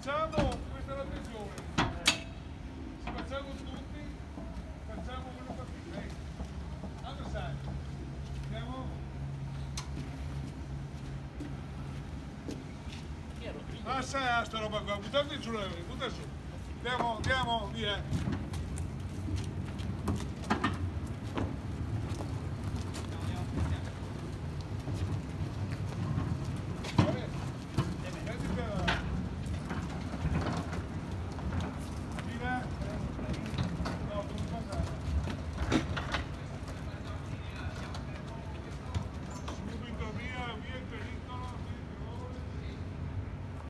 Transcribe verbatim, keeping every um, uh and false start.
facciamo, questa è la tensione. Se facciamo tutti, facciamo quello che fai. Allora sai, andiamo. Ah sai, sta roba qua, buttate giù, butta su. Andiamo, andiamo, via.